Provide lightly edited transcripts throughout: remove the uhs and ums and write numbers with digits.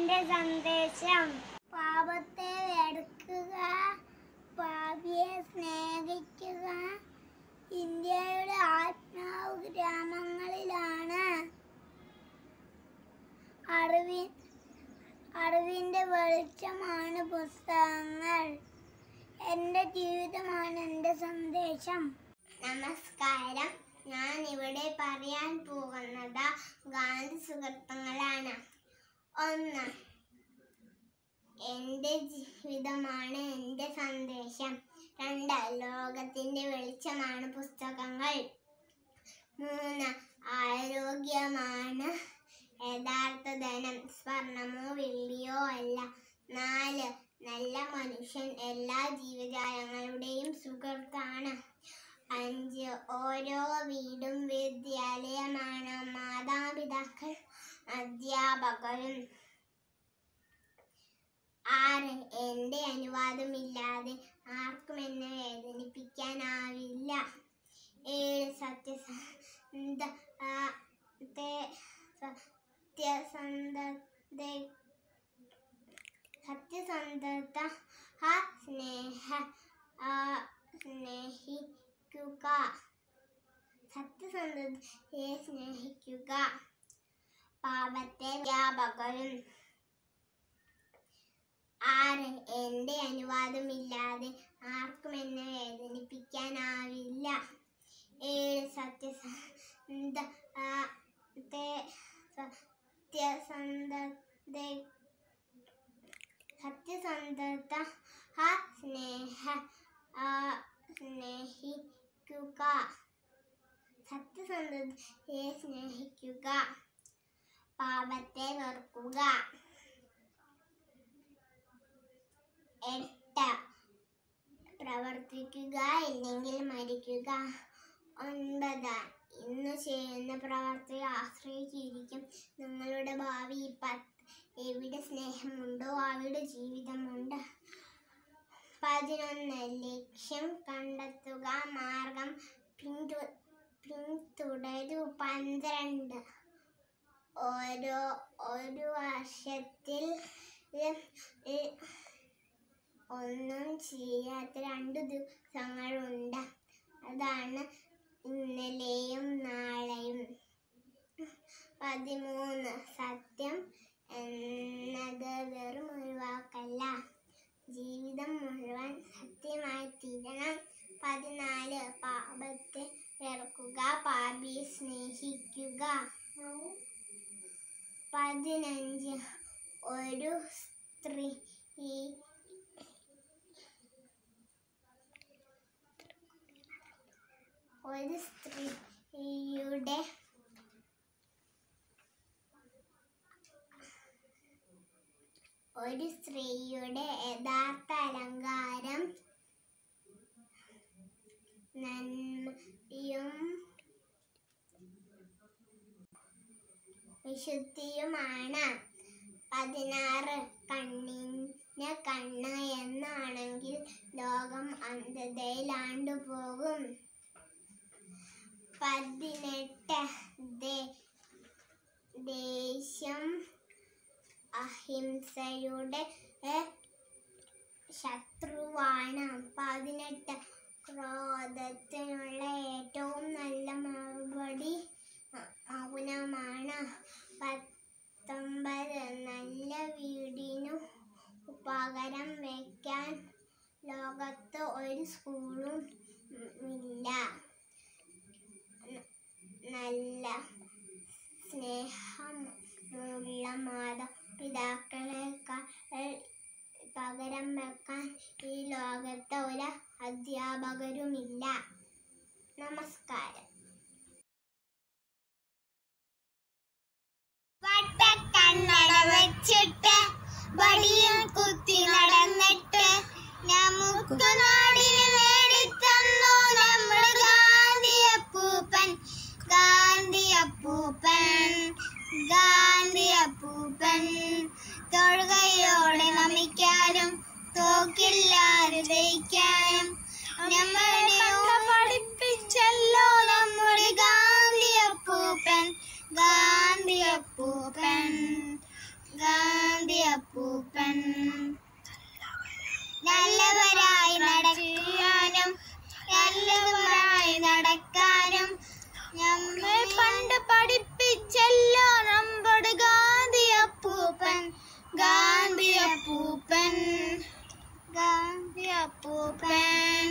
എന്റെ സന്ദേശം. പാപത്തെ വെറുക്കുക, പാപിയെ സ്നേഹിക്കുക. ഇന്ത്യയുടെ ആത്മാവ് ഗ്രാമങ്ങളിലാണ്. അറിവിന്റെ വെളിച്ചമാണ് പുസ്തകങ്ങൾ. എന്റെ ജീവിതമാണ് എന്റെ സന്ദേശം. നമസ്കാരം. ഞാൻ ഇവിടെ പറയാൻ പോകുന്നത് ഗാന്ധി സൂക്തങ്ങളാണ്. 1. എന്റെ ജീവിതമാണ് എന്റെ സന്ദേശം. 2. ലോകത്തിന്റെ വെളിച്ചമാണ് പുസ്തകങ്ങൾ. 3. ആരോഗ്യമാണ് യഥാർത്ഥ ധനം, സ്വർണമോ വെള്ളിയോ അല്ല. 4. നല്ല മനുഷ്യൻ എല്ലാ ജീവജാലങ്ങളുടെയും സുഹൃത്താണ്. 5. ഓരോ വീടും വിദ്യാലയമാണ്, മാതാപിതാക്കൾ അധ്യാപകരും. 6. എന്റെ അനുവാദമില്ലാതെ ആർക്കും എന്നെ വേദനിപ്പിക്കാനാവില്ല. 7. സത്യസന്ധത സ്നേഹിക്കുക. പാപത്തെ വ്യാപകരും. 6. എന്റെ അനുവാദമില്ലാതെ ആർക്കും എന്നെ വേദനിപ്പിക്കാനാവില്ല. 7. സത്യസന്ധത സ്നേഹിക്കുക. പാപത്തെ വെറുക്കുക. 8. പ്രവർത്തിക്കുക, ഇല്ലെങ്കിൽ മരിക്കുക. 9. ഇന്ന് ചെയ്യുന്ന പ്രവർത്തി ആശ്രയിച്ചിരിക്കും നിങ്ങളുടെ ഭാവി. 10. എവിടെ സ്നേഹമുണ്ടോ അവിടെ ജീവിതമുണ്ട്. 11. ലക്ഷ്യം കണ്ടെത്തുക, മാർഗം പിന്തുടരൂ. 12. ഒരു വർഷത്തിൽ ഒന്നും ചെയ്യാത്ത 2 ദിവസങ്ങളുണ്ട്. അതാണ് ഇന്നലെയും നാളെയും. 13. സത്യം എന്നത് വെറും ഒരു വാക്കല്ല, ജീവിതം മുഴുവൻ സത്യമായി തീരണം. 14. പാപത്തെ വെറുക്കുക, പാപിയെ സ്നേഹിക്കുക. 15. ഒരു സ്ത്രീയുടെ യഥാർത്ഥ അലങ്കാരം നന്മയും വിശുദ്ധിയുമാണ്. 16. കണ്ണിന് കണ്ണ് എന്നാണെങ്കിൽ ലോകം അന്ധതയിലാണ്ടുപോകും. 18. ദേഷ്യം അഹിംസയുടെ ശത്രുവാണ്. 18. ക്രോധത്തിനുള്ള ഏറ്റവും നല്ല മറുപടി മൗനമാണ്. 19. നല്ല വീടിനു പകരം വയ്ക്കാൻ ലോകത്ത് ഒരു സ്കൂളും ഇല്ല. നല്ല സ്നേഹമുള്ള മാതാപിതാക്കളെക്കാൾ പകരം വെക്കാൻ ഈ ലോകത്ത് ഒരു അധ്യാപകരുമില്ല. നമസ്കാരം. വട്ടക്കണ്ണട വെച്ചിട്ട് വടിയും കുത്തി നടന്നിട്ട് നമുക്ക് നാടിന് നേടിത്തന്നു നമ്മുടെ ഗാന്ധിയപ്പൂപ്പൻ. തൊഴുകയോടെ നമിക്കാനും തോക്കില്ലാതെ ജയിക്കാനും നമ്മളുടെ പഠിപ്പിച്ചല്ലോ നമ്മുടെ ഗാന്ധിയപ്പൂപ്പൻ. ഗാന്ധിയപ്പൂപ്പൻ. ഗാന്ധിയപ്പൂപ്പൻ ഗാന്ധിയപ്പൂപ്പൻ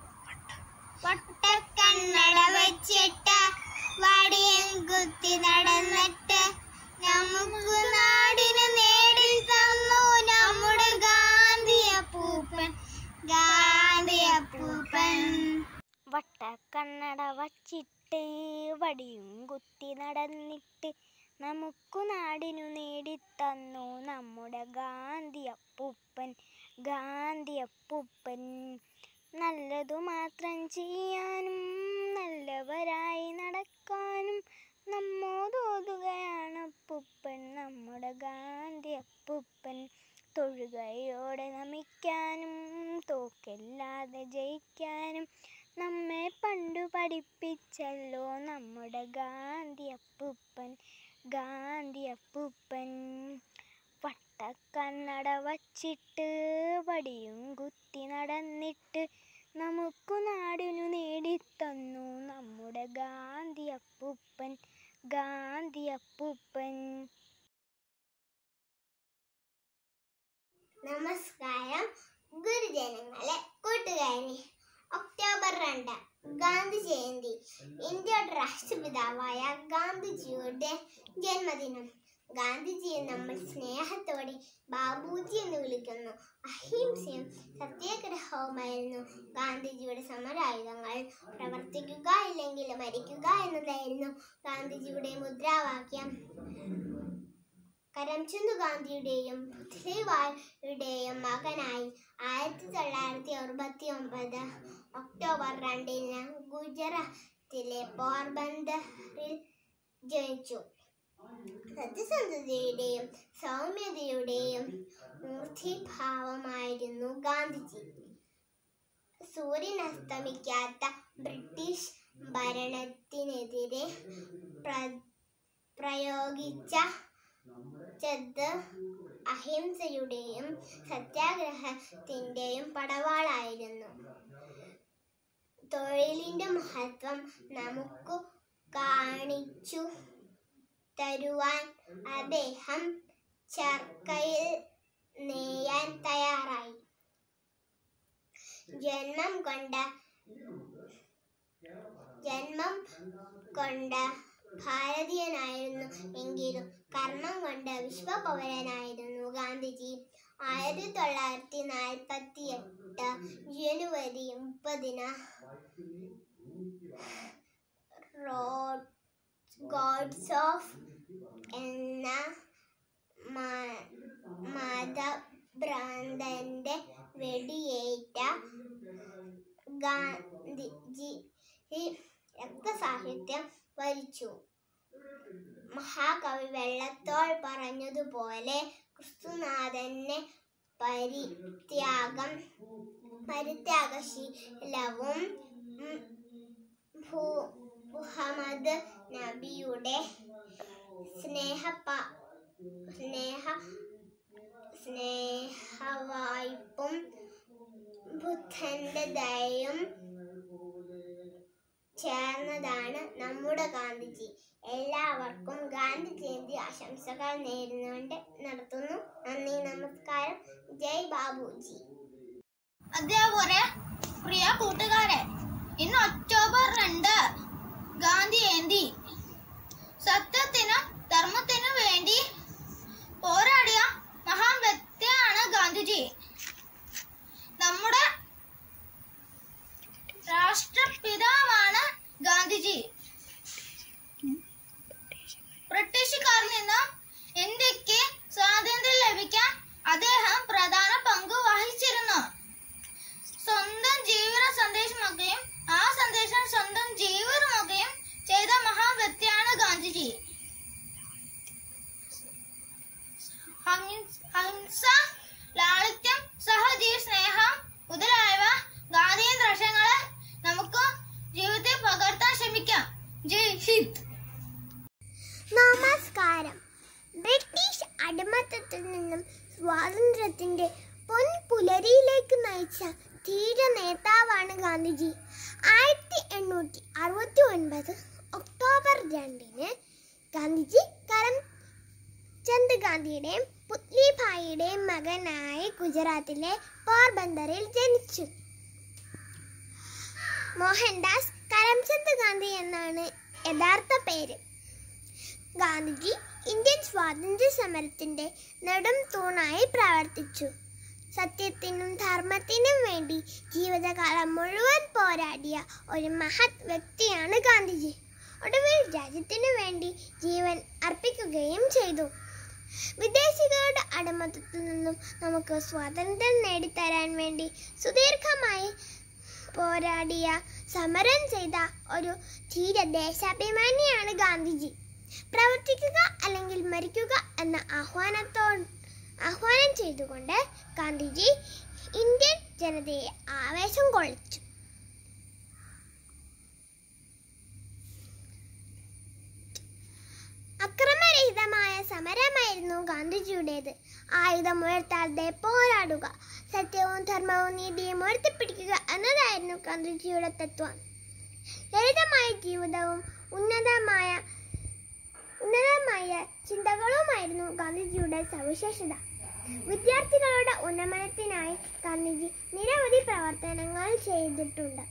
വട്ടക്കണ്ണട വെച്ചിട്ട് വടിയും കുത്തി നടന്നിട്ട് നമുക്ക് നാടിന് നേടി തന്നു നമ്മുടെ ഗാന്ധിയപ്പൂപ്പൻ ഗാന്ധിയപ്പൂപ്പൻ. വട്ടക്കണ്ണട വച്ചിട്ട് വടിയും കുത്തി നടന്നിട്ട് നമുക്കു നാടിനു നേടിത്തന്നു നമ്മുടെ ഗാന്ധിയപ്പൂപ്പൻ ഗാന്ധിയപ്പൂപ്പൻ. നല്ലതു മാത്രം ചെയ്യാനും നല്ലവരായി നടക്കാനും നമ്മോതോതുകയാണ് അപ്പൂപ്പൻ നമ്മുടെ ഗാന്ധിയപ്പൂപ്പൻ. തൊഴുകയോടെ നമിക്കാനും തോക്കില്ലാതെ ജയിക്കാനും നമ്മെ പണ്ടു പഠിപ്പിച്ചല്ലോ നമ്മുടെ ഗാന്ധിയപ്പൂപ്പൻ ഗാന്ധിയപ്പൂപ്പൻ. വട്ടക്കണ്ണട വച്ചിട്ട് വടിയും കുത്തി നടന്നിട്ട് നമുക്കു നാടിനു നേടിത്തന്നു നമ്മുടെ ഗാന്ധിയപ്പൂപ്പൻ ഗാന്ധിയപ്പൂപ്പൻ. നമസ്കാരം ഗുരുജനങ്ങളെ, കൂട്ടുകാരെ. ഒക്ടോബർ 2 ഗാന്ധി ജയന്തി. ഇന്ത്യയുടെ രാഷ്ട്രപിതാവായ ഗാന്ധിജിയുടെ ജന്മദിനം. ഗാന്ധിജിയെ നമ്മൾ സ്നേഹത്തോടെ ബാബുജി എന്ന് വിളിക്കുന്നു. അഹിംസയും സത്യാഗ്രഹവുമായിരുന്നു ഗാന്ധിജിയുടെ സമരായുധങ്ങൾ. പ്രവർത്തിക്കുക ഇല്ലെങ്കിൽ മരിക്കുക എന്നതായിരുന്നു ഗാന്ധിജിയുടെ മുദ്രാവാക്യം. കരംചന്ദ് ഗാന്ധിയുടെയും പുത്ലിബായിയുടെയും മകനായി 1969 ഒക്ടോബർ 2 ഗുജറാത്തിലെ പോർബന്ദറിൽ ജനിച്ചു. സത്യസന്ധതയുടെയും സൗമ്യതയുടെയും മൂർത്തിഭാവമായിരുന്നു ഗാന്ധിജി. സൂര്യൻ അസ്തമിക്കാത്ത ബ്രിട്ടീഷ് ഭരണത്തിനെതിരെ പ്രയോഗിച്ച അഹിംസയുടെയും സത്യാഗ്രഹത്തിന്റെയും പടവാളായിരുന്നു. തൊഴിലിന്റെ മഹത്വം നമുക്ക് കാണിച്ചു തരുവാൻ അദ്ദേഹം ചർക്കയിൽ നെയ്യാൻ തയ്യാറായി. ജന്മം കൊണ്ട് ഭാരതീയനായിരുന്നു എങ്കിലും കർമ്മം കൊണ്ട് വിശ്വപൗരനായിരുന്നു ഗാന്ധിജി. 1948 ജനുവരി 30 ഗോഡ്സ് ഓഫ് എന്ന മതഭ്രാന്തന്റെ വെടിയേറ്റ ഗാന്ധിജി രക്തസാഹിത്യം വരിച്ചു. മഹാകവി വെള്ളത്തോൾ പറഞ്ഞതുപോലെ ക്രിസ്തുനാഥന്റെ പരിത്യാഗശീലവും മുഹമ്മദ് നബിയുടെ സ്നേഹവായ്പും ബുദ്ധന്റെ ദയയും ചേർന്നതാണ് നമ്മുടെ ഗാന്ധിജി. എല്ലാവർക്കും ഗാന്ധി ജയന്തി ആശംസകൾ നേരുന്നുകൊണ്ട് നിർത്തുന്നു. നന്ദി, നമസ്കാരം. ജയ് ബാബുജി. അതേപോലെ പ്രിയ കൂട്ടുകാരെ, ഇന്ന് ഒക്ടോബർ 2 ഗാന്ധി ജയന്തി. സത്യത്തിനും ധർമ്മത്തിനും വേണ്ടി പോരാടിയ മഹാൻ വ്യക്തിയാണ് ഗാന്ധിജി. നമ്മുടെ രാഷ്ട്രപിതാവാണ് ഗാന്ധിജി. ബ്രിട്ടീഷുകാരിൽ നിന്നും ഇന്ത്യക്ക് സ്വാതന്ത്ര്യം ലഭിക്കാൻ അദ്ദേഹം പ്രധാന പങ്ക് വഹിച്ചിരുന്നു. സ്വന്തം ജീവിത സന്ദേശമാക്കുകയും ആ സന്ദേശം സ്വന്തം ജീവിതമാക്കുകയും ചെയ്ത മഹാൻ വ്യക്തിയാണ് ഗാന്ധിജി. അഹിംസ, ലാളിത്യം, സഹജീവി സ്നേഹം മുതലായവ ഗാന്ധിയൻ ദർശനങ്ങളെ നമുക്ക് ജീവിതത്തിൽ പകർത്താൻ ശ്രമിക്കാം. ജയ് ഹിന്ദ്. നമസ്കാരം. ബ്രിട്ടീഷ് അടിമത്തത്തിൽ നിന്നും സ്വാതന്ത്ര്യത്തിന്റെ പൊൻപുലരിയിലേക്ക് നയിച്ച ധീര നേതാവാണ് ഗാന്ധിജി. 1869 ഒക്ടോബർ 2 ഗാന്ധിജി കരംചന്ദ് ഗാന്ധിയുടെയും പുത്ലിഭായിയുടെയും മകനായി ഗുജറാത്തിലെ പോർബന്ദറിൽ ജനിച്ചു. മോഹൻദാസ് കരംചന്ദ് ഗാന്ധി എന്നാണ് യഥാർത്ഥ പേര്. ഗാന്ധിജി ഇന്ത്യൻ സ്വാതന്ത്ര്യ സമരത്തിന്റെ നെടും തൂണായി പ്രവർത്തിച്ചു. സത്യത്തിനും ധർമ്മത്തിനും വേണ്ടി ജീവിതകാലം മുഴുവൻ പോരാടിയ ഒരു മഹത് വ്യക്തിയാണ് ഗാന്ധിജി. ഒടുവിൽ രാജ്യത്തിനു വേണ്ടി ജീവൻ അർപ്പിക്കുകയും ചെയ്തു. വിദേശികളുടെ അടിമത്തത്തിൽ നിന്നും നമുക്ക് സ്വാതന്ത്ര്യം നേടിത്തരാൻ വേണ്ടി സുദീർഘമായി പോരാടിയ സമരം ചെയ്ത ഒരു ധീര ദേശാഭിമാനിയാണ് ഗാന്ധിജി. പ്രവർത്തിക്കുക അല്ലെങ്കിൽ മരിക്കുക എന്ന ആഹ്വാനം ചെയ്തുകൊണ്ട് ഗാന്ധിജി ഇന്ത്യൻ ജനതയെ ആവേശം കൊള്ളിച്ചു. അക്രമരഹിതമായ സമരമായിരുന്നു ഗാന്ധിജിയുടേത്. ആയുധമുയർത്താതെ പോരാടുക, സത്യവും ധർമ്മവും നീതിയും ഉയർത്തിപ്പിടിക്കുക എന്നതായിരുന്നു ഗാന്ധിജിയുടെ തത്വം. ലളിതമായ ജീവിതവും ഉന്നതമായ ചിന്തകളുമായിരുന്നു ഗാന്ധിജിയുടെ സവിശേഷത. വിദ്യാർത്ഥികളുടെ ഉന്നമനത്തിനായി ഗാന്ധിജി നിരവധി പ്രവർത്തനങ്ങൾ ചെയ്തിട്ടുണ്ട്.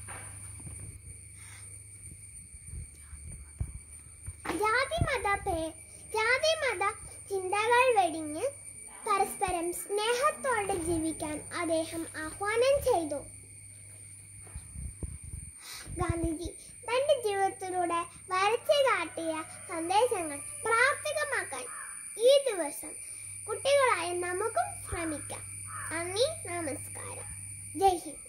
ജാതി-മത ചിന്തകൾ വെടിഞ്ഞ് പരസ്പരം സ്നേഹത്തോടെ ജീവിക്കാൻ അദ്ദേഹം ആഹ്വാനം ചെയ്തു. ഗാന്ധിജി തന്റെ ജീവിതത്തിലൂടെ വരച്ചു കാട്ടിയ സന്ദേശങ്ങൾ പ്രാവർത്തികമാക്കാൻ ഈ ദിവസം കുട്ടികളായ നമുക്കും ശ്രമിക്കാം. നന്ദി, നമസ്കാരം, ജയ് ഹിന്ദ്.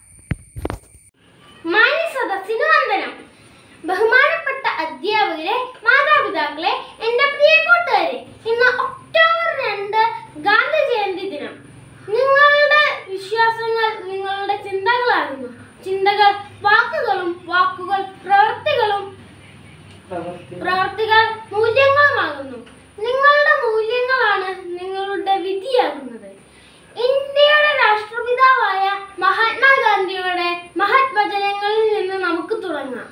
മാന്യ സദസ്സിന് വന്ദനം. ബഹുമാനപ്പെട്ട അധ്യാപകരെ, മാതാപിതാക്കളെ, എന്റെ പ്രിയ കൂട്ടുകാരെ, ഇന്ന് ഒക്ടോബർ 2 ഗാന്ധി ജയന്തി ദിനം. നിങ്ങളുടെ വിശ്വാസങ്ങൾ നിങ്ങളുടെ ചിന്തകളാകുന്നു. ചിന്തകൾ വാക്കുകളും, വാക്കുകൾ പ്രവൃത്തികൾ മൂല്യങ്ങളുമാകുന്നു. നിങ്ങളുടെ മൂല്യങ്ങളാണ് നിങ്ങളുടെ വിധിയാകുന്നത്. ഇന്ത്യയുടെ രാഷ്ട്രപിതാവായ മഹാത്മാഗാന്ധിയുടെ മഹത് വചനങ്ങളിൽ നിന്ന് നമുക്ക് തുടങ്ങാം.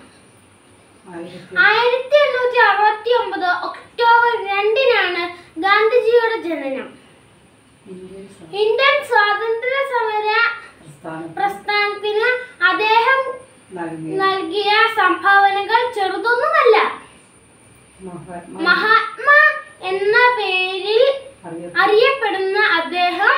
1869 ഒക്ടോബർ 2 ഗാന്ധിജിയുടെ ജനനം. ഇന്ത്യൻ സ്വാതന്ത്ര്യ സമര പ്രസ്ഥാനത്തിന് അദ്ദേഹം നൽകിയ സംഭാവനകൾ ചെറുതൊന്നുമല്ല. മഹാത്മാ എന്ന പേരിൽ അറിയപ്പെടുന്ന അദ്ദേഹം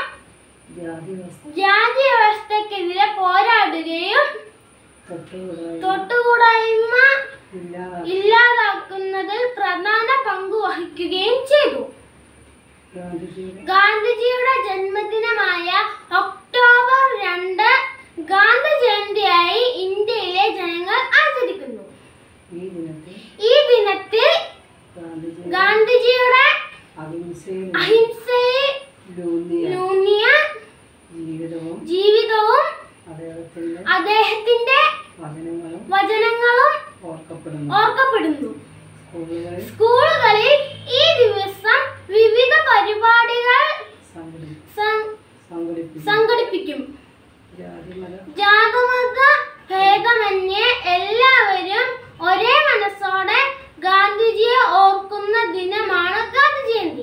ജാതി വ്യവസ്ഥക്കെതിരെ പോരാടുകയും തൊട്ടുകൂടായ്മ ഇല്ലാതാക്കുന്നതിൽ പ്രധാന പങ്ക് വഹിക്കുകയും ചെയ്തു. ഗാന്ധിജിയുടെ ജന്മദിനമായ ഒക്ടോബർ 2 ഗാന്ധി ജയന്തിയായി ഇന്ത്യയിലെ ജനങ്ങൾ ആചരിക്കുന്നു. ഈ ദിനത്തിൽ ഗാന്ധിജിയുടെ അഹിംസയിലൂന്നിയ ജീവിതവും അദ്ദേഹത്തിന്റെ വചനങ്ങളും ഓർക്കപ്പെടുന്നു. സ്കൂളുകളിൽ ഈ ദിവസം വിവിധ പരിപാടികൾ സംഘടിപ്പിക്കും. ജാതിമത ഭേദമന്യേ എല്ലാവരും ഒരേ മനസ്സോടെ ഗാന്ധിജിയെ ഓർക്കുന്ന ദിനമാണ് ഗാന്ധി ജയന്തി.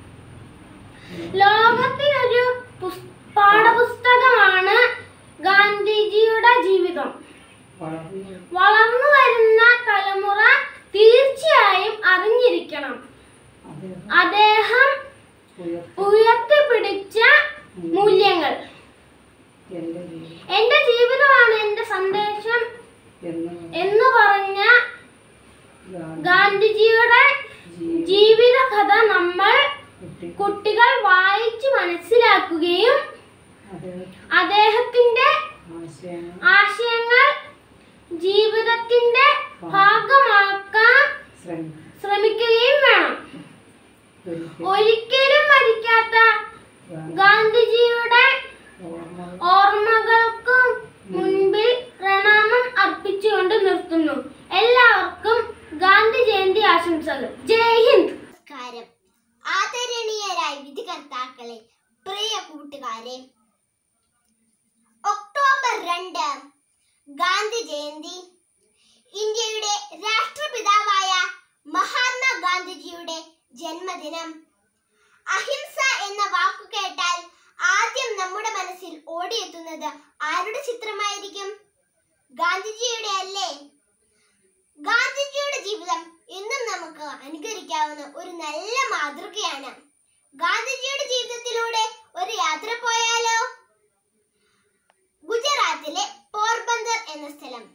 ലോകത്തിനൊരു പാഠപുസ്തകമാണ് ഗാന്ധിജിയുടെ ജീവിതം. വളർന്നു വരുന്ന തലമുറ തീർച്ചയായും അറിഞ്ഞിരിക്കണം. അദ്ദേഹം ഉയർത്തിപ്പിടിച്ച മൂല്യങ്ങൾ. എന്റെ ജീവിതമാണ് എന്റെ സന്ദേശം എന്ന് പറഞ്ഞ ഗാന്ധിജിയുടെ ജീവിത കഥ നമ്മൾ കുട്ടികൾ വായിച്ചു മനസ്സിലാക്കുകയും അദ്ദേഹത്തിന്റെ ആശയങ്ങൾ ജീവിതത്തിന്റെ ഭാഗമാക്കാൻ ശ്രമിക്കുകയും വേണം. ഒരിക്കലും മരിക്കാത്ത ഗാന്ധിജിയുടെ ഓർമ്മകൾക്ക് മുൻപിൽ പ്രണാമം അർപ്പിച്ചുകൊണ്ട് നിർത്തുന്നു. എല്ലാവർക്കും ഗാന്ധി ജയന്തി ആശംസകൾ. ജയ് ഹിന്ദ്. നമസ്കാരം. ആദരണീയരായ വിധികർത്താക്കളെ, പ്രിയ കൂട്ടുകാരെ, ഒക്ടോബർ 2 ഗാന്ധി ജയന്തി ഇന്ത്യയുടെ രാഷ്ട്രപിതാവായ മഹാത്മാഗാന്ധിജിയുടെ ജന്മദിനം. അഹിംസ എന്ന വാക്കു കേട്ടാൽ ആദ്യം നമ്മുടെ മനസ്സിൽ ഓടിയെത്തുന്നത് ആരുടെ ചിത്രമായിരിക്കും? ഗാന്ധിജിയുടെ അല്ലേ? ഗാന്ധിജിയുടെ ജീവിതം ഇന്നും നമുക്ക് അനുകരിക്കാവുന്ന ഒരു നല്ല മാതൃകയാണ്. ഗാന്ധിജിയുടെ ജീവിതത്തിലൂടെ ഒരു യാത്ര പോയാലോ? ഗുജറാത്തിലെ പോർബന്ദർ എന്ന സ്ഥലം.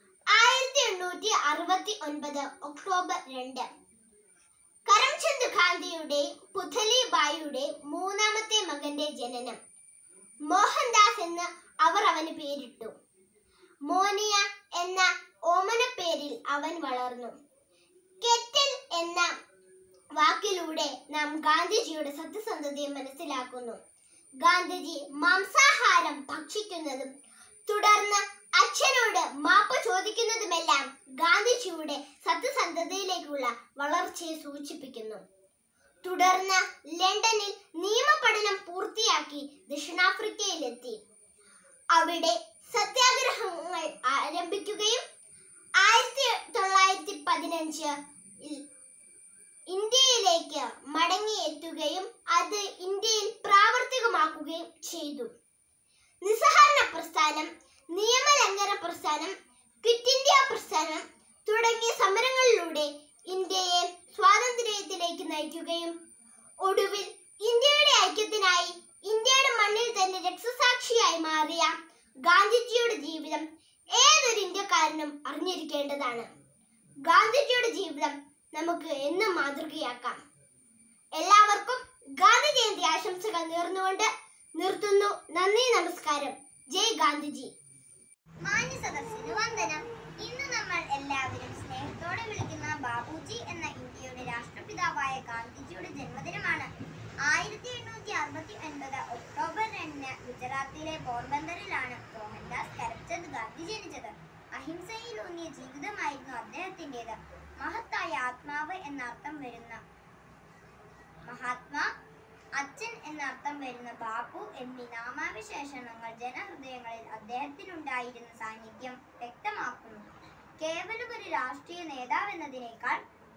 1869 ഒക്ടോബർ 2. കരംചന്ദ് ഗാന്ധിയുടെ പുതലിബായിയുടെ മൂന്നാമത്തെ മകന്റെ ജനനം. മോഹൻദാസ് എന്ന് അവർ അവന് പേരിട്ടു. മോനിയ എന്ന ഓമന പേരിൽ അവൻ വളർന്നു. കെറ്റൽ എന്ന വാക്കിലൂടെ നാം ഗാന്ധിജിയുടെ സത്യസന്ധതയെ മനസ്സിലാക്കുന്നു. ഗാന്ധിജി മാംസാഹാരം ഭക്ഷിക്കുന്നതും തുടർന്ന് അച്ഛനോട് മാപ്പ് ചോദിക്കുന്നതുമെല്ലാം ഗാന്ധിജിയുടെ സത്യസന്ധതയിലേക്കുള്ള വളർച്ചയെ സൂചിപ്പിക്കുന്നു. തുടർന്ന് ലണ്ടനിൽ നിയമപഠനം പൂർത്തിയാക്കി ദക്ഷിണാഫ്രിക്കയിലെത്തി. അവിടെ സത്യാഗ്രഹങ്ങൾ ആരംഭിക്കുകയും 1915 ഇന്ത്യയിലേക്ക് മടങ്ങിയെത്തുകയും അത് ഇന്ത്യയിൽ പ്രാവർത്തികമാക്കുകയും ചെയ്തു. നിസ്സഹകരണ പ്രസ്ഥാനം, നിയമലംഘന പ്രസ്ഥാനം, ക്വിറ്റ് ഇന്ത്യ പ്രസ്ഥാനം തുടങ്ങിയ സമരങ്ങളിലൂടെ ഇന്ത്യയെ സ്വാതന്ത്ര്യത്തിലേക്ക് നയിക്കുകയും ഒടുവിൽ ഇന്ത്യയുടെ ഐക്യത്തിനായി ഇന്ത്യയുടെ മണ്ണിൽ തന്നെ രക്തസാക്ഷിയായി മാറിയ ഗാന്ധിജിയുടെ ജീവിതം ഏതൊരു ഇന്ത്യക്കാരനും അറിഞ്ഞിരിക്കേണ്ടതാണ്. ഗാന്ധിജിയുടെ ജീവിതം നമുക്ക് എന്നും മാതൃകയാക്കാം. എല്ലാവർക്കും ഗാന്ധി ജയന്തി ആശംസകൾ നേർന്നുകൊണ്ട് നിർത്തുന്നു. നന്ദി, നമസ്കാരം. ജയ് ഗാന്ധിജി. മാന്യ സദസ്സിന് വന്ദനം. ഇന്ന് നമ്മൾ എല്ലാവരും സ്നേഹത്തോടെ വിളിക്കുന്ന ബാബുജി എന്ന ഇന്ത്യയുടെ രാഷ്ട്രപിതാവായ ഗാന്ധിജിയുടെ ജന്മദിനമാണ്. 1869 ഒക്ടോബർ 2 ഗുജറാത്തിലെ പോർബന്തറിലാണ് മോഹൻദാസ് കരംചന്ദ് ഗാന്ധി ജനിച്ചത്. അഹിംസയിലൂന്നിയ ജീവിതമായിരുന്നു അദ്ദേഹത്തിൻ്റെത്. മഹത്തായ ആത്മാവ് എന്നർത്ഥം വരുന്ന മഹാത്മാ, അച്ഛൻ എന്നർത്ഥം വരുന്ന ബാപ്പു എന്നീ നാമാവിശേഷണങ്ങൾ ജനഹൃദയങ്ങളിൽ അദ്ദേഹത്തിനുണ്ടായിരുന്ന സാന്നിധ്യം വ്യക്തമാക്കുന്നു. കേവലം ഒരു രാഷ്ട്രീയ നേതാവെന്നതിനേക്കാൾ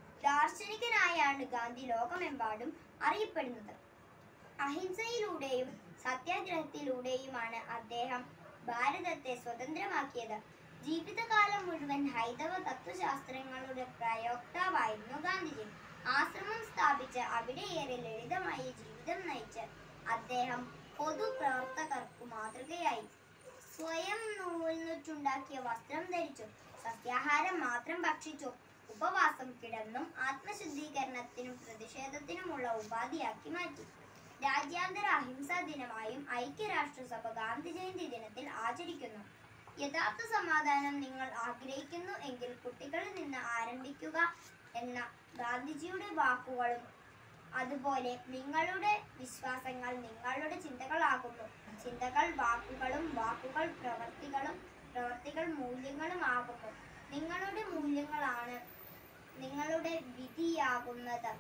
ദാർശനികനായാണ് ഗാന്ധി ലോകമെമ്പാടും അറിയപ്പെടുന്നത്. അഹിംസയിലൂടെയും സത്യാഗ്രഹത്തിലൂടെയുമാണ് അദ്ദേഹം ഭാരതത്തെ സ്വതന്ത്രമാക്കിയത്. ജീവിതകാലം മുഴുവൻ ഹൈന്ദവ തത്വശാസ്ത്രങ്ങളുടെ പ്രയോക്താവായിരുന്നു ഗാന്ധിജി. ആശ്രമം സ്ഥാപിച്ച് അവിടെയേറെ ലളിതമായ ജീവിതം നയിച്ച് അദ്ദേഹം പൊതുപ്രവർത്തകർക്കു മാതൃകയായി. സ്വയം നൂൽനുറ്റുണ്ടാക്കിയ വസ്ത്രം ധരിച്ചു, സസ്യാഹാരം മാത്രം ഭക്ഷിച്ചു, ഉപവാസം കിടന്നും ആത്മശുദ്ധീകരണത്തിനും പ്രതിഷേധത്തിനുമുള്ള ഉപാധിയാക്കി മാറ്റി. രാജ്യാന്തര അഹിംസാ ദിനമായും ഐക്യരാഷ്ട്രസഭ ഗാന്ധി ജയന്തി ദിനത്തിൽ ആചരിക്കുന്നു. യഥാർത്ഥ സമാധാനം നിങ്ങൾ ആഗ്രഹിക്കുന്നു എങ്കിൽ കുട്ടികളിൽ നിന്ന് ആരംഭിക്കുക എന്ന ഗാന്ധിജിയുടെ വാക്കുകളും അതുപോലെ നിങ്ങളുടെ വിശ്വാസങ്ങൾ നിങ്ങളുടെ ചിന്തകളാകുന്നു. ചിന്തകൾ വാക്കുകളും, വാക്കുകൾ പ്രവർത്തികളും, പ്രവർത്തികൾ മൂല്യങ്ങളുമാകുന്നു. നിങ്ങളുടെ മൂല്യങ്ങളാണ് നിങ്ങളുടെ വിധിയാകുന്നത്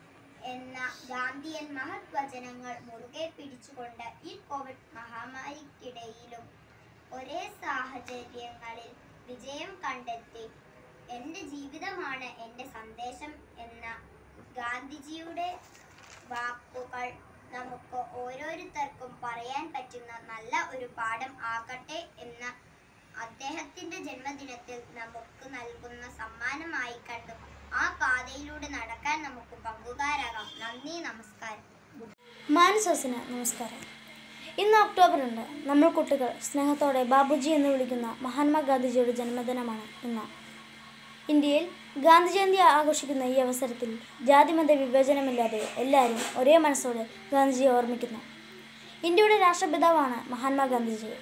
എന്ന ഗാന്ധിയൻ മഹത് വചനങ്ങൾ മുറുകെ പിടിച്ചുകൊണ്ട് ഈ കോവിഡ് മഹാമാരിക്കിടയിലും ഒരേ സാഹചര്യങ്ങളിൽ വിജയം കണ്ടെത്തി എൻ്റെ ജീവിതമാണ് എൻ്റെ സന്ദേശം എന്ന ഗാന്ധിജിയുടെ വാക്കുകൾ നമുക്ക് ഓരോരുത്തർക്കും പറയാൻ പറ്റുന്ന നല്ല ഒരു പാഠം ആകട്ടെ എന്ന അദ്ദേഹത്തിൻ്റെ ജന്മദിനത്തിൽ നമുക്ക് നൽകുന്ന സമ്മാനമായി കണ്ടു ആ പാതയിലൂടെ നടക്കാൻ നമുക്ക് പങ്കുകാരാകാം. നന്ദി, നമസ്കാരം. മാനസോസിന് നമസ്കാരം. ഇന്ന് ഒക്ടോബർ 2. നമ്മൾ കുട്ടികൾ സ്നേഹത്തോടെ ബാബുജി എന്ന് വിളിക്കുന്ന മഹാത്മാഗാന്ധിജിയുടെ ജന്മദിനമാണ് ഇന്ന്. ഇന്ത്യയിൽ ഗാന്ധി ജയന്തി ആഘോഷിക്കുന്ന ഈ അവസരത്തിൽ ജാതിമത വിവേചനമില്ലാതെ എല്ലാവരും ഒരേ മനസ്സോടെ ഗാന്ധിജിയെ ഓർമ്മിക്കുന്നു. ഇന്ത്യയുടെ രാഷ്ട്രപിതാവാണ് മഹാത്മാഗാന്ധിജി.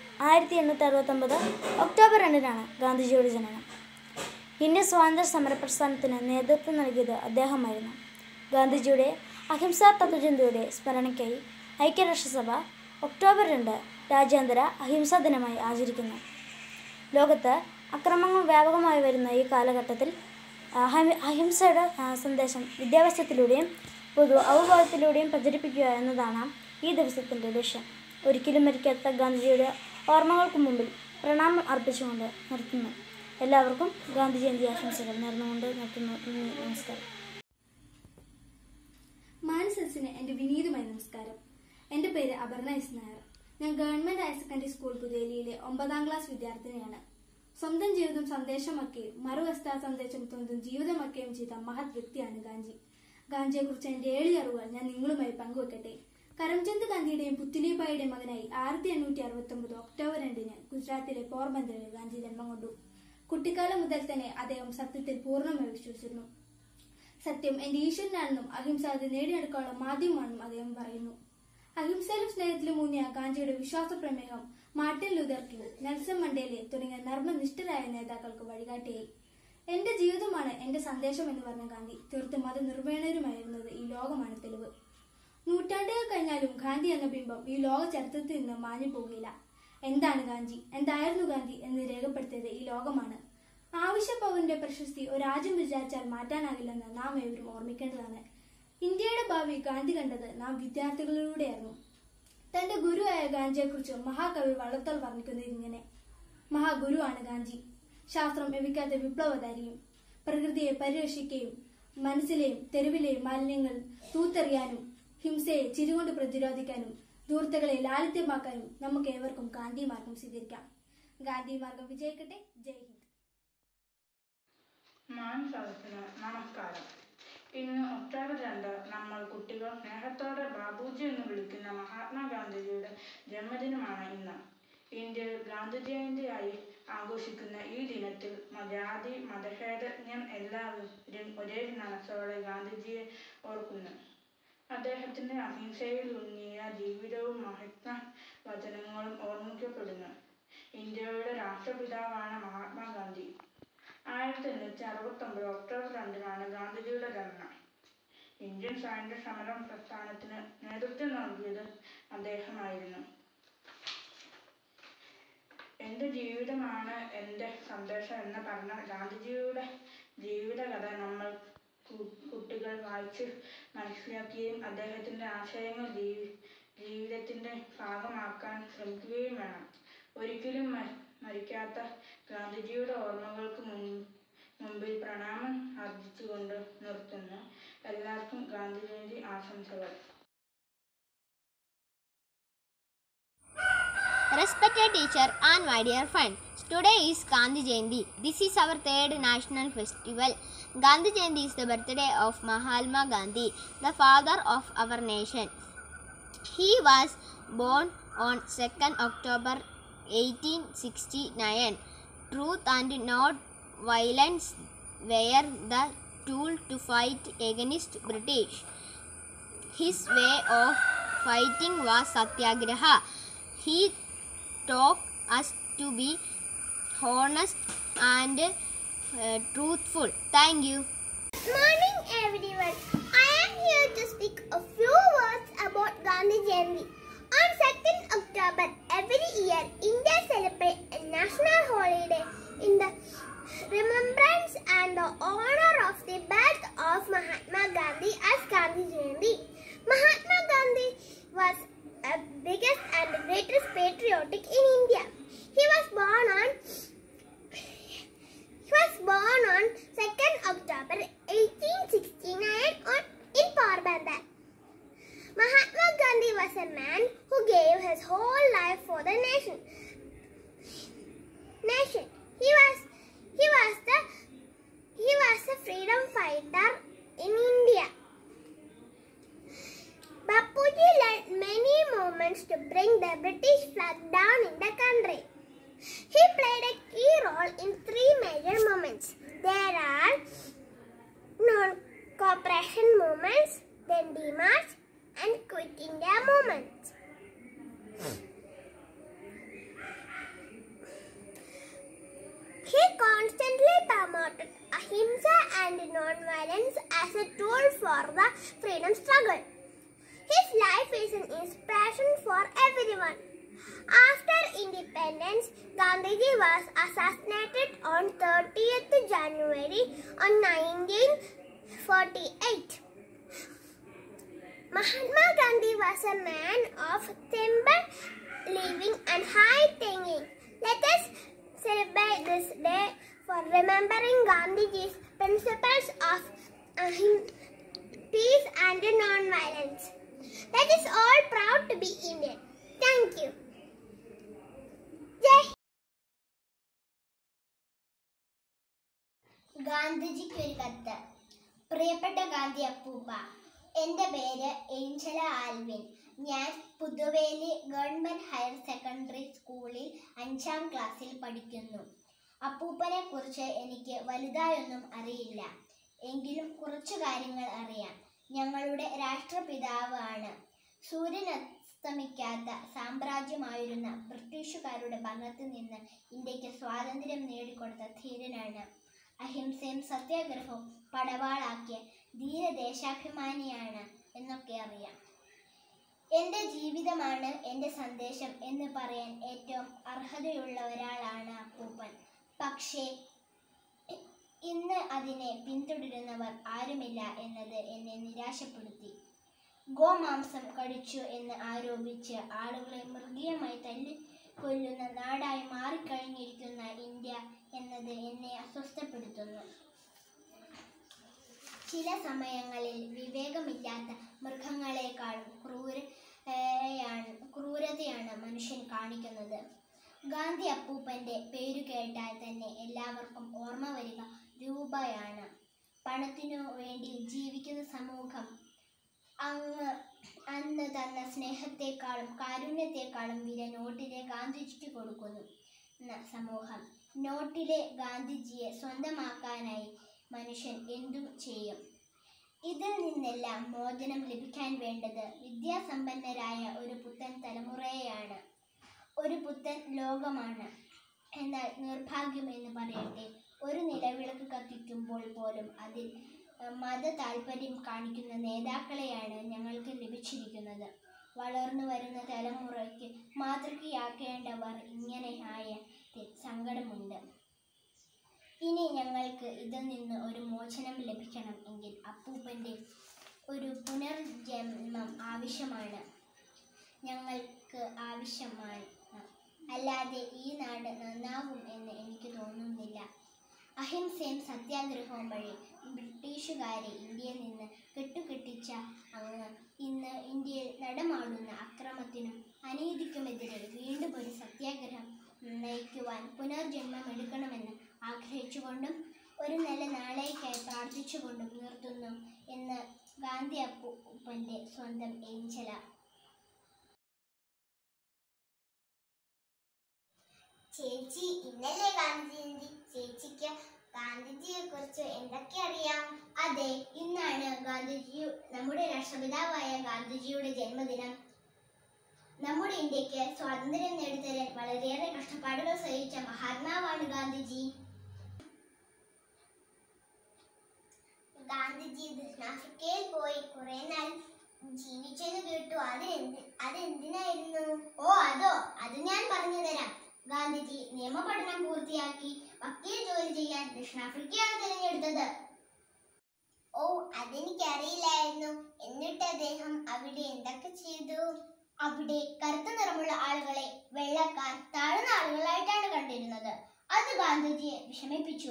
1869 ഒക്ടോബർ 2 ഗാന്ധിജിയുടെ ജനനം. ഇന്ത്യൻ സ്വാതന്ത്ര്യ സമര പ്രസ്ഥാനത്തിന് നേതൃത്വം നൽകിയത് അദ്ദേഹമായിരുന്നു. ഗാന്ധിജിയുടെ അഹിംസാ തത്വചിന്തയുടെ സ്മരണയ്ക്കായി ഐക്യരാഷ്ട്രസഭ ഒക്ടോബർ 2 രാജ്യാന്തര അഹിംസാ ദിനമായി ആചരിക്കുന്നു. ലോകത്ത് അക്രമങ്ങൾ വ്യാപകമായി വരുന്ന ഈ കാലഘട്ടത്തിൽ അഹിംസയുടെ സന്ദേശം വിദ്യാഭ്യാസത്തിലൂടെയും പൊതു അവബോധത്തിലൂടെയും പ്രചരിപ്പിക്കുക എന്നതാണ് ഈ ദിവസത്തിൻ്റെ ലക്ഷ്യം. ഒരിക്കലും മരിക്കാത്ത ഗാന്ധിജിയുടെ ഓർമ്മകൾക്ക് മുമ്പിൽ പ്രണാമം അർപ്പിച്ചുകൊണ്ട് നിർത്തുന്നു. എല്ലാവർക്കും ഗാന്ധി ജയന്തി ആശംസകൾ നേർന്നുകൊണ്ട് നിർത്തുന്നു. നമസ്കാരം. മാനസസിന് എൻ്റെ വിനീതമായ നമസ്കാരം. എൻ്റെ പേര് അപർണ എസ് നായർ. ഞാൻ ഗവൺമെന്റ് ഹയർ സെക്കൻഡറി സ്കൂൾ പുതേലിയിലെ 9ാം ക്ലാസ് വിദ്യാർത്ഥിനിയാണ്. സ്വന്തം ജീവിതം സന്ദേശമാക്കുകയും മറുവസ്ഥാ സന്ദേശം സ്വന്തം ജീവിതമാക്കുകയും ചെയ്ത മഹത് വ്യക്തിയാണ് ഗാന്ധി. ഗാന്ധിയെക്കുറിച്ച് എൻ്റെ 7 അറിവുകൾ ഞാൻ നിങ്ങളുമായി പങ്കുവെക്കട്ടെ. കരംചന്ദ് ഗാന്ധിയുടെയും പുത്ലിബായിയുടെയും മകനായി 1869 ഒക്ടോബർ 2 ഗുജറാത്തിലെ പോർബന്തറിൽ ഗാന്ധി ജന്മം കൊണ്ടു. കുട്ടിക്കാലം മുതൽ തന്നെ അദ്ദേഹം സത്യത്തിൽ പൂർണ്ണമായി വിശ്വസിച്ചിരുന്നു. സത്യം എന്റെ ഈശ്വരനാണെന്നും അഹിംസ അത് നേടിയെടുക്കാനുള്ള മാധ്യമമാണെന്നും അദ്ദേഹം പറയുന്നു. അഹിംസയിലും സ്നേഹത്തിലും ഊന്നിയ ഗാന്ധിയുടെ വിശ്വാസ പ്രമേഹം Martin Luther King, Nelson Mandela തുടങ്ങിയ നർമ്മനിഷ്ഠരായ നേതാക്കൾക്ക് വഴികാട്ടിയായി. എന്റെ ജീവിതമാണ് എന്റെ സന്ദേശം എന്ന് പറഞ്ഞ ഗാന്ധി തീർത്തും മതനിർവ്വേണരുമായിരുന്നത് ഈ ലോകമാണ് തെളിവ്. നൂറ്റാണ്ടുകൾ കഴിഞ്ഞാലും ഗാന്ധി എന്ന ബിംബം ഈ ലോക ചരിത്രത്തിൽ നിന്ന് മാഞ്ഞു പോകില്ല. എന്താണ് ഗാന്ധി, എന്തായിരുന്നു ഗാന്ധി എന്ന് രേഖപ്പെടുത്തിയത് ഈ ലോകമാണ്. ആവശ്യ പൗരന്റെ പ്രശസ്തി ഒരു രാജ്യം വിചാരിച്ചാൽ മാറ്റാനാകില്ലെന്ന് നാം ഏവരും ഓർമ്മിക്കേണ്ടതാണ്. ഇന്ത്യയുടെ ഭാവി ഗാന്ധി കണ്ടത് നാം വിദ്യാർത്ഥികളിലൂടെയായിരുന്നു. തന്റെ ഗുരുവായ ഗാന്ധിയെക്കുറിച്ച് മഹാകവി വള്ളത്തോൾ വർണ്ണിക്കുന്നത് ഇങ്ങനെ: മഹാഗുരുവാണ് ഗാന്ധി, ശാസ്ത്രം എവിക്കാത്ത വിപ്ലവധാരിയും, പ്രകൃതിയെ പരിരക്ഷിക്കുകയും മനസ്സിലെയും തെരുവിലെയും മാലിന്യങ്ങൾ തൂത്തെറിയാനും ഹിംസയെ ചിരികൊണ്ട് പ്രതിരോധിക്കാനും ധൂർത്തകളെ ലാളിത്യമാക്കാനും നമുക്ക് ഏവർക്കും ഗാന്ധി മാർഗം സ്വീകരിക്കാം. ഗാന്ധി മാർഗം വിജയിക്കട്ടെ. ജയ് ഹിന്ദ്. മാനസത്തിന് നമസ്കാരം. ഇന്ന് ഒക്ടോബർ 2 നമ്മൾ കുട്ടികൾ സ്നേഹത്തോടെ ബാബുജി എന്ന് വിളിക്കുന്ന മഹാത്മാഗാന്ധിജിയുടെ ജന്മദിനമാണ് ഇന്ന്. ഇന്ത്യയിൽ ഗാന്ധി ജയന്തിയായി ആഘോഷിക്കുന്ന ഈ ദിനത്തിൽ ജാതി മതഭേദജ്ഞം എല്ലാവരും ഒരേ മനസ്സോടെ ഗാന്ധിജിയെ ഓർക്കുന്നു. അദ്ദേഹത്തിന്റെ അഹിംസയിലൂന്നിയ ജീവിതവും മഹത്വ വചനങ്ങളും ഓർമ്മിക്കപ്പെടുന്നു. ഇന്ത്യയുടെ രാഷ്ട്രപിതാവാണ് മഹാത്മാഗാന്ധി. 1869 ഒക്ടോബർ 2 ഗാന്ധിജിയുടെ ജനനം. ഇന്ത്യൻ സ്വാതന്ത്ര്യ സമര പ്രസ്ഥാനത്തിന് നേതൃത്വം നൽകിയത് അദ്ദേഹമായിരുന്നു. എന്റെ ജീവിതമാണ് എന്റെ സന്ദേശം എന്ന് പറഞ്ഞ ഗാന്ധിജിയുടെ ജീവിതകഥ നമ്മൾ കുട്ടികൾ വായിച്ച് മനസ്സിലാക്കുകയും അദ്ദേഹത്തിന്റെ ആശയങ്ങൾ ജീവിതത്തിന്റെ ഭാഗമാക്കാൻ ശ്രമിക്കുകയും വേണം. ഒരിക്കലും മരിക്കാത്ത ഗാന്ധിജിയുടെ ഓർമ്മകൾക്ക് മുമ്പിൽ പ്രണാമം അർപ്പിച്ചുകൊണ്ട് നിർത്തുന്നു. എല്ലാവർക്കും ഗാന്ധി ജയന്തി ആശംസകൾ. Respected teacher and my dear friend, today is Gandhi Jayanti. This is our 3rd national festival. Gandhi Jayanti is the birthday of Mahatma Gandhi, the father of our nation. He was born on 2nd October 1869. Truth and not violence were the tool to fight against British. His way of fighting was satyagraha. He taught us to be honest and truthful. Thank you. Good morning everyone. I am here to speak a few words about Gandhi Jayanti. On 2nd October every year, India celebrates a national holiday in the remembrance and the honor of the birth of Mahatma Gandhi as Gandhi Jayanti. Mahatma Gandhi was the biggest and greatest patriotic in India. He was born on 2nd October 1869 in Porbandar. Mahatma Gandhi was a man who gave his whole life for the nation. He was a freedom fighter in India. Bapuji led many movements to bring the British flag down in the country. He played a key role in 3 major movements. There are non-cooperation movements, Dandi March, and Quit India movements. He constantly promoted ahimsa and non-violence as a tool for the freedom struggle. His life is an inspiration for everyone. After independence, Gandhiji was assassinated on 30th January 1948. Mahatma Gandhi was a man of simple living and high thinking. Let us celebrate this day for remembering Gandhiji's principles of peace and non-violence. Let us all proud to be Indian. Thank you. Jai. ഗാന്ധിജിക്ക് ഒരു കത്ത്. പ്രിയപ്പെട്ട ഗാന്ധി അപ്പൂപ്പ, എൻ്റെ പേര് Angela Alvin. ഞാൻ Puthuveli government higher secondary സ്കൂളിൽ 5ാം ക്ലാസ്സിൽ പഠിക്കുന്നു. അപ്പൂപ്പനെ കുറിച്ച് എനിക്ക് വലുതായൊന്നും അറിയില്ല. എങ്കിലും കുറച്ചു കാര്യങ്ങൾ അറിയാം. ഞങ്ങളുടെ രാഷ്ട്രപിതാവ് ആണ്. സൂര്യൻ അസ്തമിക്കാത്ത സാമ്രാജ്യമായിരുന്ന ബ്രിട്ടീഷുകാരുടെ ഭരണത്തിൽ നിന്ന് ഇന്ത്യക്ക് സ്വാതന്ത്ര്യം നേടിക്കൊടുത്ത ധീരനാണ്. അഹിംസയും സത്യാഗ്രഹവും പടവാളാക്കിയ ധീരദേശാഭിമാനിയാണ് എന്നൊക്കെ അറിയാം. എൻ്റെ ജീവിതമാണ് എൻ്റെ സന്ദേശം എന്ന് പറയാൻ ഏറ്റവും അർഹതയുള്ള ഒരാളാണ് അപ്പൂപ്പൻ. പക്ഷേ ഇന്ന് അതിനെ പിന്തുടരുന്നവർ ആരുമില്ല എന്നത് എന്നെ നിരാശപ്പെടുത്തി. ഗോമാംസം കഴിച്ചു എന്ന് ആരോപിച്ച് ആളുകളെ മൃഗീയമായി തല്ലിക്കൊല്ലുന്ന നാടായി മാറിക്കഴിഞ്ഞിരിക്കുന്ന ഇന്ത്യ എന്നത് എന്നെ അസ്വസ്ഥപ്പെടുത്തുന്നു. ചില സമയങ്ങളിൽ വിവേകമില്ലാത്ത മൃഗങ്ങളെക്കാളും ക്രൂരതയാണ് മനുഷ്യൻ കാണിക്കുന്നത്. ഗാന്ധി അപ്പൂപ്പൻ്റെ പേരു കേട്ടാൽ തന്നെ എല്ലാവർക്കും ഓർമ്മ വരിക രൂപയാണ്. പണത്തിനു വേണ്ടി ജീവിക്കുന്ന സമൂഹം അന്ന് തന്ന സ്നേഹത്തെക്കാളും കാരുണ്യത്തെക്കാളും വില നോട്ടിലെ ഗാന്ധിജിക്ക് കൊടുക്കുന്നു. സമൂഹം നോട്ടിലെ ഗാന്ധിജിയെ സ്വന്തമാക്കാനായി മനുഷ്യൻ എന്തും ചെയ്യും. ഇതിൽ നിന്നെല്ലാം മോചനം ലഭിക്കാൻ വേണ്ടത് വിദ്യാസമ്പന്നരായ ഒരു പുത്തൻ തലമുറയെയാണ്, ഒരു പുത്തൻ ലോകമാണ്. എന്നാൽ നിർഭാഗ്യം എന്ന് പറയട്ടെ, ഒരു നിലവിളക്ക് കത്തിക്കുമ്പോൾ പോലും അതിൽ മത താല്പര്യം കാണിക്കുന്ന നേതാക്കളെയാണ് ഞങ്ങൾക്ക് ലഭിച്ചിരിക്കുന്നത്. വളർന്നു വരുന്ന തലമുറയ്ക്ക് മാതൃകയാക്കേണ്ടവർ ഇങ്ങനെ ആയതിൽ സങ്കടമുണ്ട്. ഇനി ഞങ്ങൾക്ക് ഇതിൽ നിന്ന് ഒരു മോചനം ലഭിക്കണം എങ്കിൽ അപ്പൂപ്പൻ്റെ ഒരു പുനർജന്മം ആവശ്യമാണ്, ഞങ്ങൾക്ക് ആവശ്യമാണ്. അല്ലാതെ ഈ നാട് നന്നാവും എന്ന് എനിക്ക് തോന്നുന്നില്ല. അഹിംസയും സത്യാഗ്രഹവും വഴി ബ്രിട്ടീഷുകാരെ ഇന്ത്യയിൽ നിന്ന് കെട്ടുകെട്ടിച്ച അങ്ങ് ഇന്ന് ഇന്ത്യയിൽ നടമാടുന്ന അക്രമത്തിനും അനീതിക്കുമെതിരെ വീണ്ടും ഒരു സത്യാഗ്രഹം നയിക്കുവാൻ പുനർജന്മം എടുക്കണമെന്ന് ആഗ്രഹിച്ചുകൊണ്ടും ഒരു നല്ല നാളേക്കായി പ്രാർത്ഥിച്ചുകൊണ്ടും നിർത്തുന്നു എന്ന് ഗാന്ധി അപ്പൂപ്പൻ്റെ സ്വന്തം ഏഞ്ചല. ചേച്ചി, ഇന്നല്ലേ ഗാന്ധി ജയന്തി. ചേച്ചിക്ക് ഗാന്ധിജിയെ കുറിച്ച് എന്തൊക്കെ അറിയാം? അതെ, ഇന്നാണ് നമ്മുടെ രാഷ്ട്രപിതാവായ ഗാന്ധിജിയുടെ ജന്മദിനം. നമ്മുടെ ഇന്ത്യക്ക് സ്വാതന്ത്ര്യം നേടിത്തരാൻ വളരെയേറെ കഷ്ടപ്പാടുകൾ സഹിച്ച മഹാത്മാവാണ് ഗാന്ധിജി. ഗാന്ധിജി ദക്ഷിണാഫ്രിക്കയിൽ പോയി കുറെ നാൾ ജീവിച്ചെന്ന് കേട്ടു. അതെന്തിനായിരുന്നു? അത് ഞാൻ പറഞ്ഞു തരാം. ഗാന്ധിജി നിയമപഠനം പൂർത്തിയാക്കി വക്കീൽ ജോലി ചെയ്യാൻ ദക്ഷിണാഫ്രിക്കയാണ് തിരഞ്ഞെടുത്തത്. അതെനിക്കറിയില്ലായിരുന്നു. എന്നിട്ട് അദ്ദേഹം അവിടെ എന്തൊക്കെ ചെയ്തു? അവിടെ കറുത്ത നിറമുള്ള ആളുകളെ വെള്ളക്കാർ താഴ്ന്ന ആളുകളായിട്ടാണ് കണ്ടിരുന്നത്. അത് ഗാന്ധിജിയെ വിഷമിപ്പിച്ചു.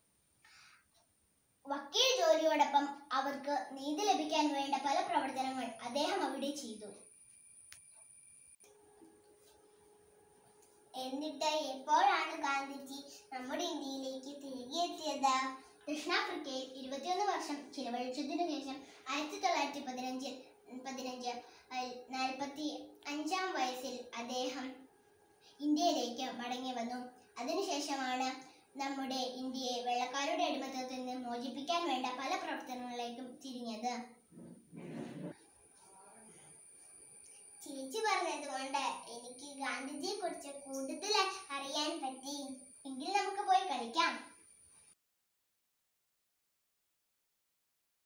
വക്കീൽ ജോലിയോടൊപ്പം അവർക്ക് നീതി ലഭിക്കാൻ വേണ്ട പല പ്രവർത്തനങ്ങൾ അദ്ദേഹം അവിടെ ചെയ്തു. എന്നിട്ട് എപ്പോഴാണ് ഗാന്ധിജി നമ്മുടെ ഇന്ത്യയിലേക്ക് തിരികെ എത്തിയത്? ദക്ഷിണാഫ്രിക്കയിൽ 21 വർഷം ചിലവഴിച്ചതിനു ശേഷം 1915 45-ാം വയസ്സിൽ അദ്ദേഹം ഇന്ത്യയിലേക്ക് മടങ്ങി വന്നു. അതിനുശേഷമാണ് നമ്മുടെ ഇന്ത്യയെ വെള്ളക്കാരുടെ അടിമത്തത്തിൽ നിന്ന് മോചിപ്പിക്കാൻ വേണ്ട പല പ്രവർത്തനങ്ങളിലേക്കും തിരിഞ്ഞത്. ചേച്ചി പറഞ്ഞതുകൊണ്ട് എനിക്ക് ഗാന്ധിജിയെ കുറിച്ച് കൂടുതൽ അറിയാൻ പറ്റി. എങ്കിൽ നമുക്ക് പോയി കളിക്കാം.